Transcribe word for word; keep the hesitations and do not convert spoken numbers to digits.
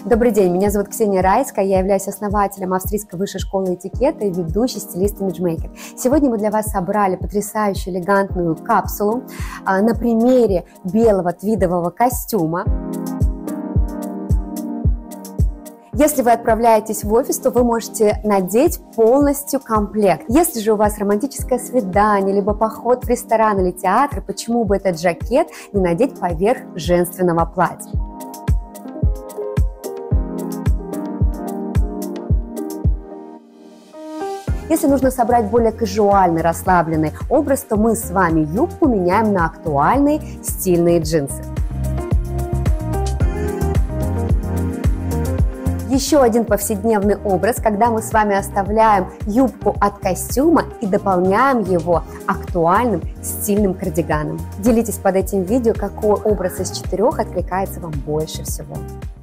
Добрый день, меня зовут Ксения Райская, я являюсь основателем Австрийской высшей школы этикета и ведущий стилист-имиджмейкер. Сегодня мы для вас собрали потрясающую элегантную капсулу а, на примере белого твидового костюма. Если вы отправляетесь в офис, то вы можете надеть полностью комплект. Если же у вас романтическое свидание, либо поход в ресторан или театр, почему бы этот жакет не надеть поверх женственного платья? Если нужно собрать более казуальный, расслабленный образ, то мы с вами юбку меняем на актуальные стильные джинсы. Еще один повседневный образ, когда мы с вами оставляем юбку от костюма и дополняем его актуальным стильным кардиганом. Делитесь под этим видео, какой образ из четырех откликается вам больше всего.